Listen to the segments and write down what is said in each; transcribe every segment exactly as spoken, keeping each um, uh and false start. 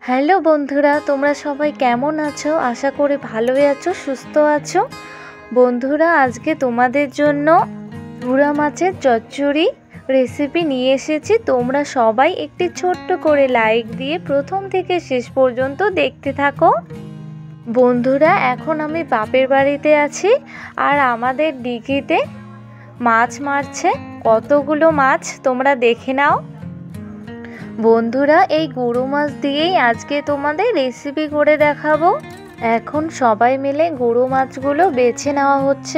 Hello বন্ধুরা, তোমরা সবাই কেমন আছো? আশা করি ভালোই আছো, সুস্থ আছো। বন্ধুরা, আজকে তোমাদের জন্য ভুরা মাছের চচ্চড়ি রেসিপি নিয়ে এসেছি। তোমরা সবাই একটি ছোট্ট করে লাইক দিয়ে প্রথম থেকে শেষ পর্যন্ত দেখতে থাকো। বন্ধুরা, এখন আমি বাপের বাড়িতে আছি আর আমাদের দিঘিতে মাছ মারছে। কতগুলো মাছ তোমরা দেখে নাও। বন্ধুরা, এই গুঁড়ো মাছ দিয়েই আজকে তোমাদের রেসিপি করে দেখাবো। এখন সবাই মিলে গুঁড়ো মাছগুলো বেছে নেওয়া হচ্ছে।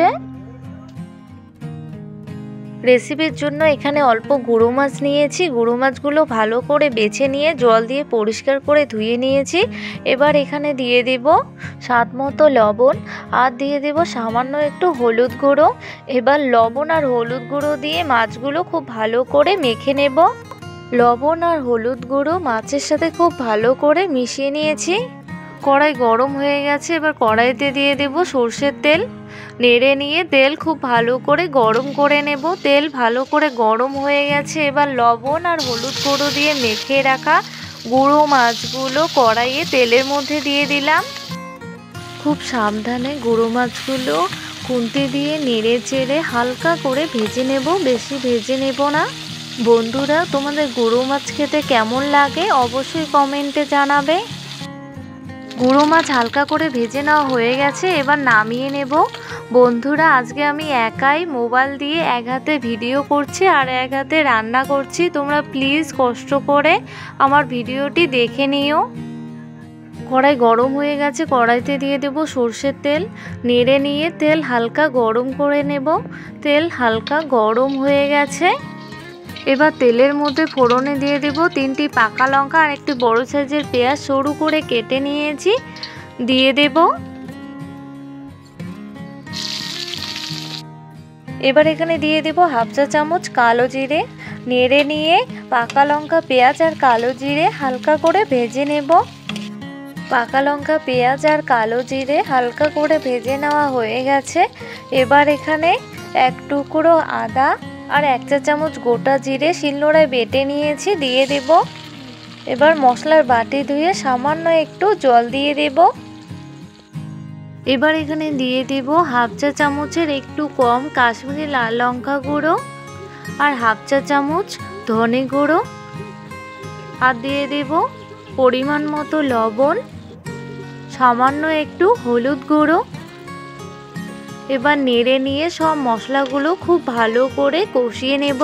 রেসিপির জন্য এখানে অল্প গুঁড়ো মাছ নিয়েছি। গুঁড়ো মাছগুলো ভালো করে বেছে নিয়ে জল দিয়ে পরিষ্কার করে ধুয়ে নিয়েছি। এবার এখানে দিয়ে দেব স্বাদ মতো লবণ আর দিয়ে দেব সামান্য একটু হলুদ গুঁড়ো। এবার লবণ আর হলুদ গুঁড়ো দিয়ে মাছগুলো খুব ভালো করে মেখে নেব। লবণ আর হলুদ গুঁড়ো মাছের সাথে খুব ভালো করে মিশিয়ে নিয়েছি। কড়াই গরম হয়ে গেছে, এবার কড়াইতে দিয়ে দেব সর্ষের তেল। নেড়ে নিয়ে তেল খুব ভালো করে গরম করে নেব। তেল ভালো করে গরম হয়ে গেছে, এবার লবণ আর হলুদ গুঁড়ো দিয়ে মেখে রাখা গুঁড়ো মাছগুলো কড়াইয়ে তেলের মধ্যে দিয়ে দিলাম। খুব সাবধানে গুঁড়ো মাছগুলো খুন্তি দিয়ে নেড়ে চেড়ে হালকা করে ভেজে নেব, বেশি ভেজে নেব না। বন্ধুরা, তোমাদের গুঁড়ো মাছ খেতে কেমন লাগে অবশ্যই কমেন্টে জানাবে। গুঁড়ো মাছ হালকা করে ভেজে নেওয়া হয়ে গেছে, এবার নামিয়ে নেব। বন্ধুরা, আজকে আমি একাই মোবাইল দিয়ে এক হাতে ভিডিও করছি আর এক হাতে রান্না করছি। তোমরা প্লিজ কষ্ট করে আমার ভিডিওটি দেখে নিও। কড়াই গরম হয়ে গেছে, কড়াইতে দিয়ে দেব সর্ষের তেল। নেড়ে নিয়ে তেল হালকা গরম করে নেব। তেল হালকা গরম হয়ে গেছে, এবার তেলের মধ্যে ফোড়নে দিয়ে দেব তিনটি পাকা লঙ্কা আর একটি বড় সাইজের পেঁয়াজ সরু করে কেটে নিয়েছি, দিয়ে দেব। এবার এখানে দিয়ে দেব হাফ চা চামচ কালো জিরে। নেড়ে নিয়ে পাকা লঙ্কা, পেঁয়াজ আর কালো জিরে হালকা করে ভেজে নেব। পাকা লঙ্কা, পেঁয়াজ আর কালো জিরে হালকা করে ভেজে নেওয়া হয়ে গেছে। এবার এখানে এক টুকরো আদা আর এক চা চামচ গোটা জিরে শিলনোড়ায় বেটে নিয়েছি, দিয়ে দেব। এবার মশলার বাটি ধুয়ে সামান্য একটু জল দিয়ে দেব। এবার এখানে দিয়ে দেব হাফ চা চামচের একটু কম কাশ্মীরি লাল লঙ্কা গুঁড়ো আর হাফ চা চামচ ধনে গুঁড়ো আর দিয়ে দেব পরিমাণ মতো লবণ, সামান্য একটু হলুদ গুঁড়ো। এবার নেড়ে নিয়ে সব মশলাগুলো খুব ভালো করে কষিয়ে নেব।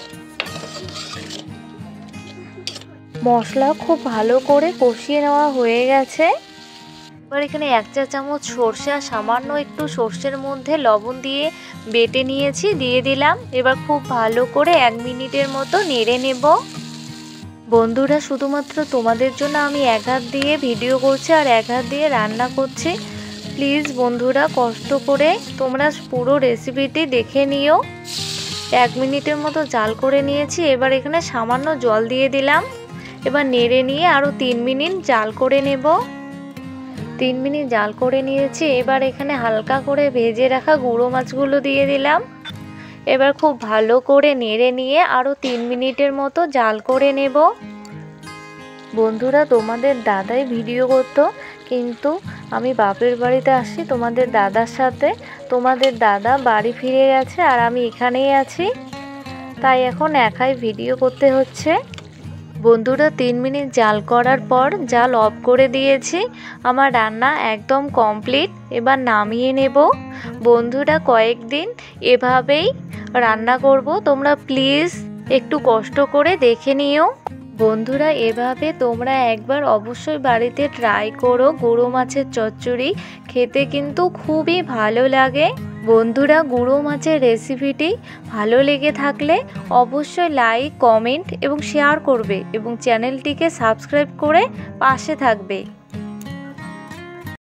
মশলা খুব ভালো করে কষিয়ে নেওয়া হয়ে গেছে। এবার এখানে এক চা চামচ সর্ষে আর সামান্য একটু সর্ষের মধ্যে লবণ দিয়ে বেটে নিয়েছি, দিয়ে দিলাম। এবার খুব ভালো করে এক মিনিটের মতো নেড়ে নেব। বন্ধুরা, শুধুমাত্র তোমাদের জন্য আমি এক হাত দিয়ে ভিডিও করছি আর এক হাত দিয়ে রান্না করছি। প্লিজ বন্ধুরা, কষ্ট করে তোমরা পুরো রেসিপিটি দেখে নিও। এক মিনিটের মতো জাল করে নিয়েছি, এবার এখানে সামান্য জল দিয়ে দিলাম। এবার নেড়ে নিয়ে আরও তিন মিনিট জাল করে নেব। তিন মিনিট জাল করে নিয়েছি, এবার এখানে হালকা করে ভেজে রাখা গুঁড়ো মাছগুলো দিয়ে দিলাম। এবার খুব ভালো করে নেড়ে নিয়ে আরও তিন মিনিটের মতো জাল করে নেব। বন্ধুরা, তোমাদের দাদাই ভিডিও করতো, কিন্তু আমি বাপের বাড়িতে আসি তোমাদের দাদার সাথে। তোমাদের দাদা বাড়ি ফিরে গেছে আর আমি এখানেই আছি, তাই এখন একাই ভিডিও করতে হচ্ছে। বন্ধুরা, তিন মিনিট জাল করার পর জাল অফ করে দিয়েছি। আমার রান্না একদম কমপ্লিট, এবার নামিয়ে নেব। বন্ধুরা, কয়েকদিন এভাবেই রান্না করব, তোমরা প্লিজ একটু কষ্ট করে দেখে নিও। বন্ধুরা, এভাবে তোমরা একবার অবশ্যই বাড়িতে ট্রাই করো। গুঁড়ো মাছের চচ্চড়ি খেতে কিন্তু খুবই ভালো লাগে। বন্ধুরা, গুঁড়ো মাছের রেসিপিটি ভালো লেগে থাকলে অবশ্যই লাইক, কমেন্ট এবং শেয়ার করবে এবং চ্যানেলটিকে সাবস্ক্রাইব করে পাশে থাকবে।